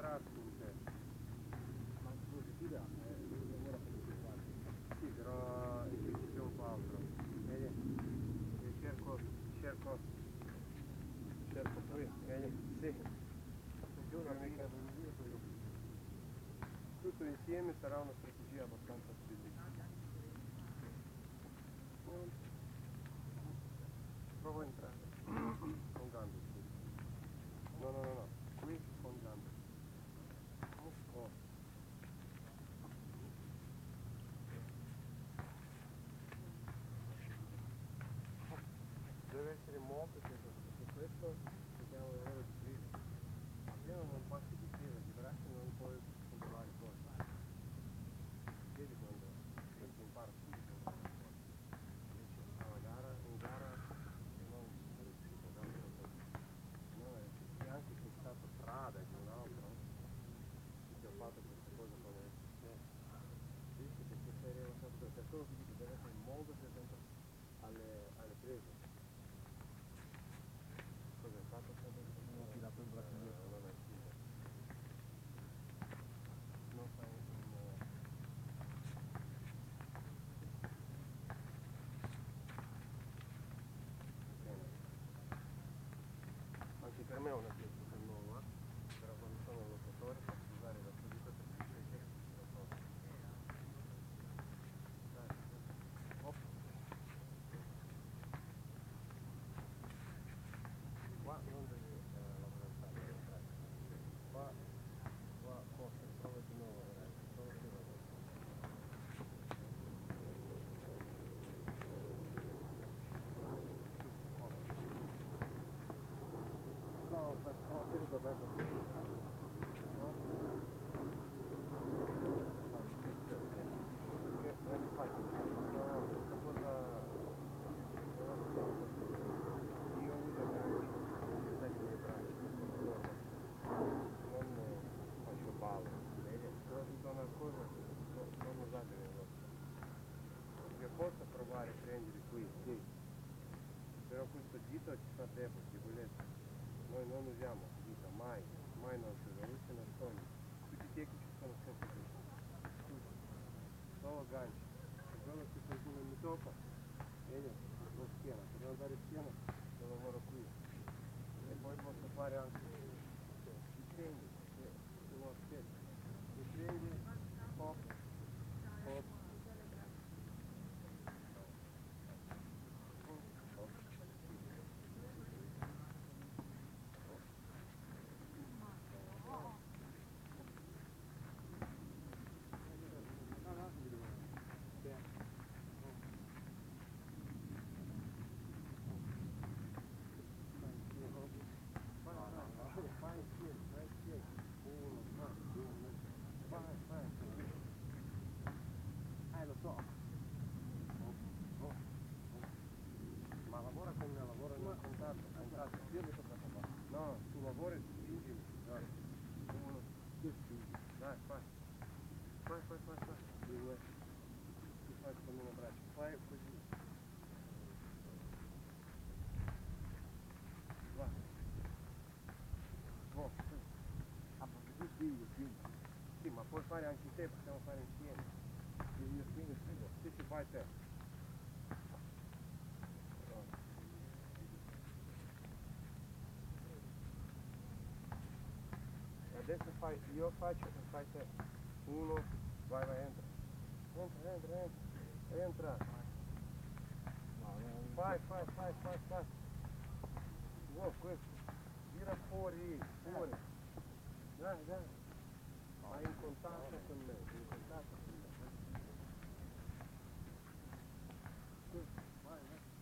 contrasto con te. Ma scusi, ti dà, lavora per il guardi. Sì, però il principio è un po' altro. Vedi? Io cerco qui, vedi? Sì. Più una mica Tutto insieme sarà una strategia abbastanza specifica. Provo a entrare. Con gambe, scusa. No. Qui con gambe. Oh. Deve essere molto perché questo si chiama lavoro di crisi. Appena non passi di piede di braccio non puoi controllare il corpo. Vedi quando si impara subito a controllare il corpo. Invece alla gara, in gara non è riuscito, davvero così. No, e anche se è stato strada di un altro, che ho fatto queste cose con me. Dici perché sei rilassato, per quello che dico, deve essere molto più attento alle prese. Cosa hai fatto? ho tirato il braccio indietro. Non hai chiuso. Non fai un... Anche per me è una tecnica nuova, però quando sono lottatore posso usare la seduta per difendere la cosa. Dai, hop. Qua non devi lavorare tanto, qua forse prova di nuovo, prova di nuovo. No, ho tenuto aperto. Posso provare a prendere qui, sì, però questo dito ci fa debole, debolezza. Noi non usiamo dita, mai non si usa, lui si nasconde. Tutti i tecnici sono sempre così, tutti, solo ganci. Se quello che qualcuno mi tocca, vedi, lo schiena, per non andare schiena, lo lavoro qui. E poi posso fare anche, dipende, se uno aspetta, dipende, hop, hop. Lo so. Ma lavora con me, lavora nel contatto. Io mi tocca fare. No, tu lavori e spingimi. Dai. Uno, Io spingo. dai, fai. Fai. Due. Tu fai con un braccio. Fai così. Va. Oh, Ah, perché tu spingi. sì, ma puoi fare anche te, possiamo fare insieme. Io spingo. Sì, fai te. Adesso fai, io faccio e fai te. Uno, vai, entra. Entra. Fai. Wow, questo. Gira fuori. Dai. Vai in contatto con me, Vai.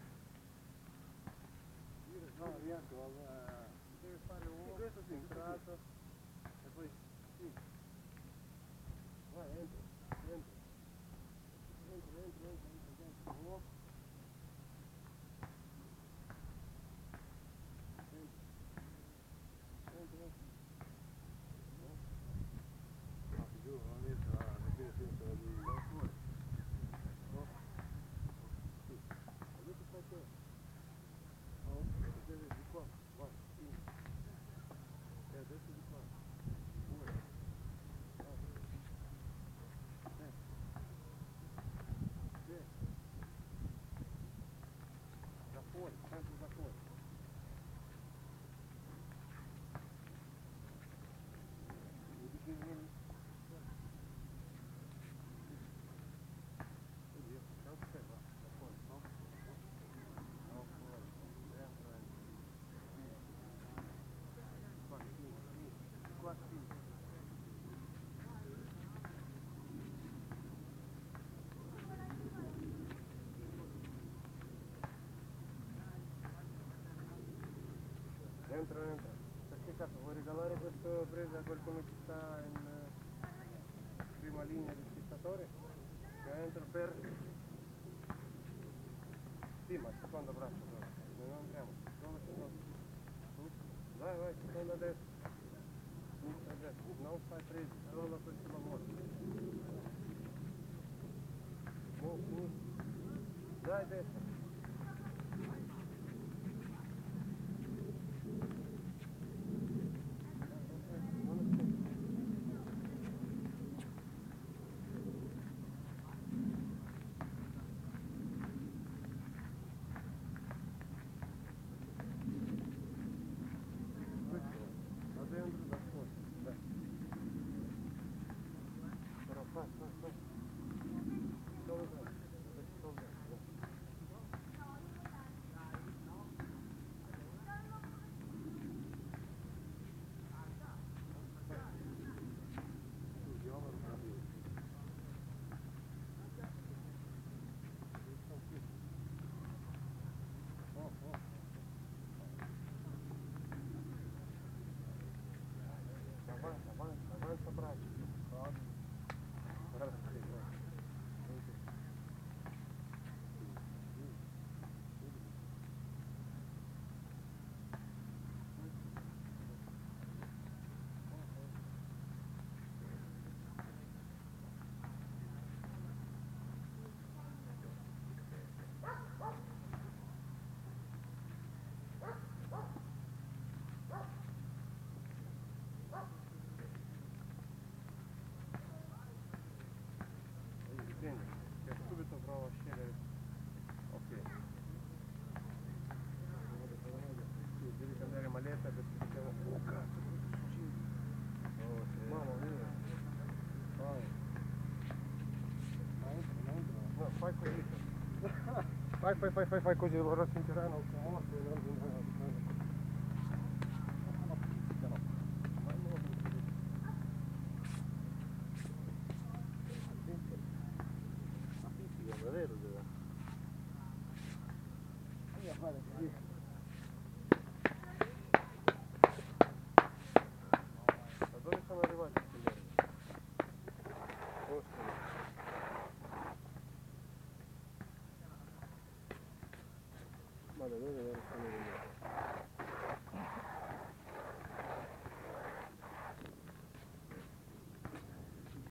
No, riesco. Devi fare uno, questo sì, entrato, e poi sì. Vai, entra. Oh. Entra. No, ti giuro, non riesco a capire più. presi da qualcuno che sta in prima linea di spettatore, che entro per... Sì, ma secondo braccio, non entriamo, solo secondo. Vai, secondo a destra. Sinistra a destra, non stai presi, solo questo lavoro. Sinistra. Dai, destra. Avanza braccio. Guarda, sì, Quindi, che subito provo a scegliere. Ok. Sì, devi cambiare maletta perché siamo... Oh cazzo, mamma mia. No, fai così. Fai così, ora sentiranno il tuo morto e non Vero?